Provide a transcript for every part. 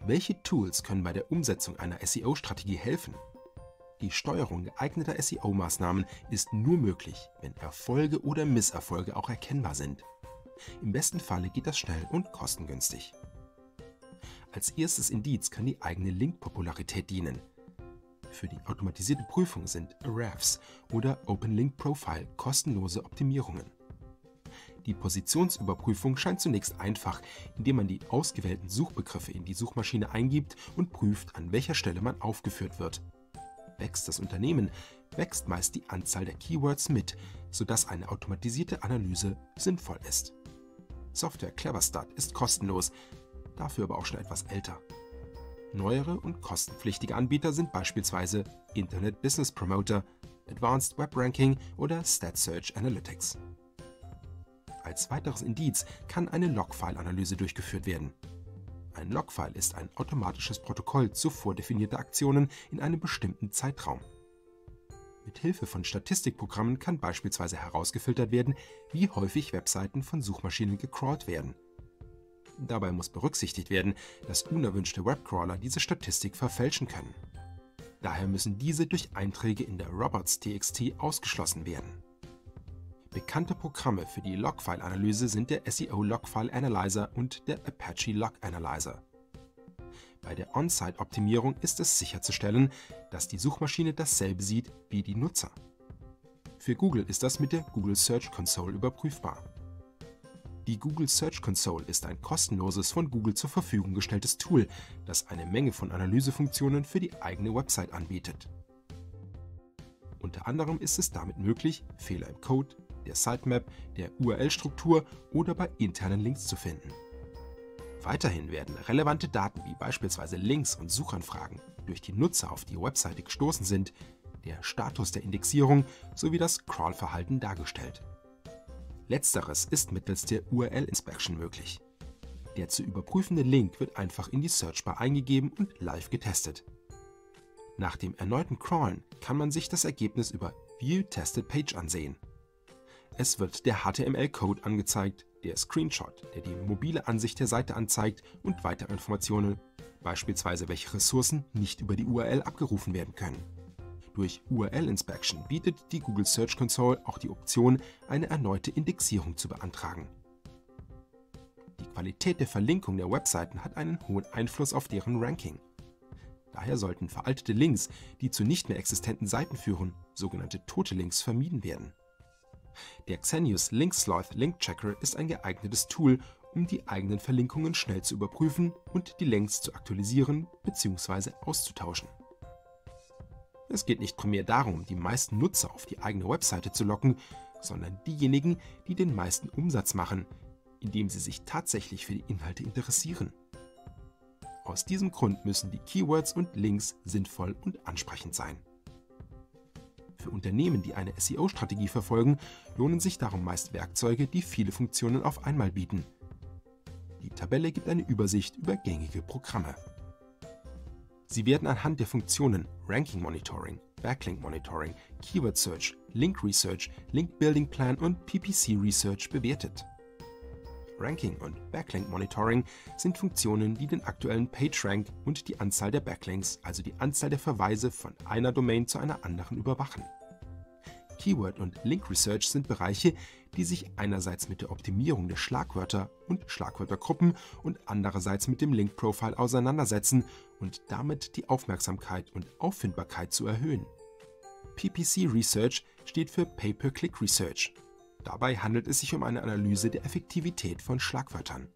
Welche Tools können bei der Umsetzung einer SEO-Strategie helfen? Die Steuerung geeigneter SEO-Maßnahmen ist nur möglich, wenn Erfolge oder Misserfolge auch erkennbar sind. Im besten Falle geht das schnell und kostengünstig. Als erstes Indiz kann die eigene Link-Popularität dienen. Für die automatisierte Prüfung sind Ahrefs oder Open Link Profile kostenlose Optimierungen. Die Positionsüberprüfung scheint zunächst einfach, indem man die ausgewählten Suchbegriffe in die Suchmaschine eingibt und prüft, an welcher Stelle man aufgeführt wird. Wächst das Unternehmen, wächst meist die Anzahl der Keywords mit, sodass eine automatisierte Analyse sinnvoll ist. Software Cleverstart ist kostenlos, dafür aber auch schon etwas älter. Neuere und kostenpflichtige Anbieter sind beispielsweise Internet Business Promoter, Advanced Web Ranking oder Stat Search Analytics. Als weiteres Indiz kann eine Logfile-Analyse durchgeführt werden. Ein Logfile ist ein automatisches Protokoll zu vordefinierter Aktionen in einem bestimmten Zeitraum. Mit Hilfe von Statistikprogrammen kann beispielsweise herausgefiltert werden, wie häufig Webseiten von Suchmaschinen gecrawlt werden. Dabei muss berücksichtigt werden, dass unerwünschte Webcrawler diese Statistik verfälschen können. Daher müssen diese durch Einträge in der robots.txt ausgeschlossen werden. Bekannte Programme für die Logfile-Analyse sind der SEO Logfile Analyzer und der Apache Log Analyzer. Bei der On-Site-Optimierung ist es sicherzustellen, dass die Suchmaschine dasselbe sieht wie die Nutzer. Für Google ist das mit der Google Search Console überprüfbar. Die Google Search Console ist ein kostenloses, von Google zur Verfügung gestelltes Tool, das eine Menge von Analysefunktionen für die eigene Website anbietet. Unter anderem ist es damit möglich, Fehler im Code, der Sitemap, der URL-Struktur oder bei internen Links zu finden. Weiterhin werden relevante Daten wie beispielsweise Links und Suchanfragen durch die Nutzer auf die Webseite gestoßen sind, der Status der Indexierung sowie das Crawl-Verhalten dargestellt. Letzteres ist mittels der URL-Inspection möglich. Der zu überprüfende Link wird einfach in die Searchbar eingegeben und live getestet. Nach dem erneuten Crawlen kann man sich das Ergebnis über View Tested Page ansehen. Es wird der HTML-Code angezeigt, der Screenshot, der die mobile Ansicht der Seite anzeigt und weitere Informationen, beispielsweise welche Ressourcen nicht über die URL abgerufen werden können. Durch URL-Inspection bietet die Google Search Console auch die Option, eine erneute Indexierung zu beantragen. Die Qualität der Verlinkung der Webseiten hat einen hohen Einfluss auf deren Ranking. Daher sollten veraltete Links, die zu nicht mehr existenten Seiten führen, sogenannte tote Links, vermieden werden. Der Xenius Link Sloth Link Checker ist ein geeignetes Tool, um die eigenen Verlinkungen schnell zu überprüfen und die Links zu aktualisieren bzw. auszutauschen. Es geht nicht primär darum, die meisten Nutzer auf die eigene Webseite zu locken, sondern diejenigen, die den meisten Umsatz machen, indem sie sich tatsächlich für die Inhalte interessieren. Aus diesem Grund müssen die Keywords und Links sinnvoll und ansprechend sein. Für Unternehmen, die eine SEO-Strategie verfolgen, lohnen sich darum meist Werkzeuge, die viele Funktionen auf einmal bieten. Die Tabelle gibt eine Übersicht über gängige Programme. Sie werden anhand der Funktionen Ranking Monitoring, Backlink Monitoring, Keyword Search, Link Research, Link Building Plan und PPC Research bewertet. Ranking und Backlink Monitoring sind Funktionen, die den aktuellen PageRank und die Anzahl der Backlinks, also die Anzahl der Verweise von einer Domain zu einer anderen überwachen. Keyword und Link Research sind Bereiche, die sich einerseits mit der Optimierung der Schlagwörter und Schlagwörtergruppen und andererseits mit dem Link Profile auseinandersetzen und damit die Aufmerksamkeit und Auffindbarkeit zu erhöhen. PPC Research steht für Pay-per-Click Research. Dabei handelt es sich um eine Analyse der Effektivität von Schlagwörtern.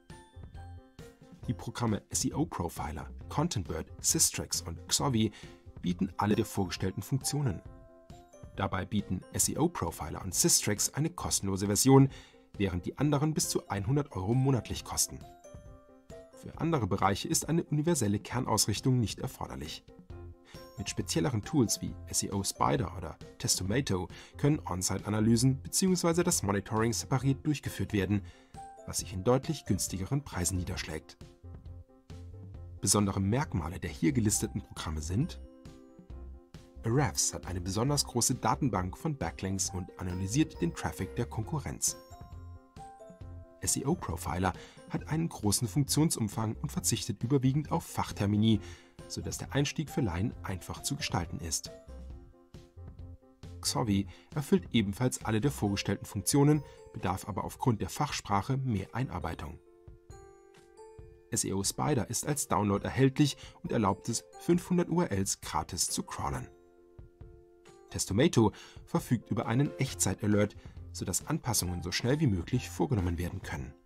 Die Programme SEO Profiler, ContentBird, Systrix und Xovi bieten alle der vorgestellten Funktionen. Dabei bieten SEO Profiler und Systrix eine kostenlose Version, während die anderen bis zu 100 € monatlich kosten. Für andere Bereiche ist eine universelle Kernausrichtung nicht erforderlich. Mit spezielleren Tools wie SEO Spider oder Testomato können On-Site-Analysen bzw. das Monitoring separiert durchgeführt werden, was sich in deutlich günstigeren Preisen niederschlägt. Besondere Merkmale der hier gelisteten Programme sind: Ahrefs hat eine besonders große Datenbank von Backlinks und analysiert den Traffic der Konkurrenz. SEO Profiler hat einen großen Funktionsumfang und verzichtet überwiegend auf Fachtermini, sodass der Einstieg für Laien einfach zu gestalten ist. Xovi erfüllt ebenfalls alle der vorgestellten Funktionen, bedarf aber aufgrund der Fachsprache mehr Einarbeitung. SEO Spider ist als Download erhältlich und erlaubt es, 500 URLs gratis zu crawlen. Testomato verfügt über einen Echtzeit-Alert, sodass Anpassungen so schnell wie möglich vorgenommen werden können.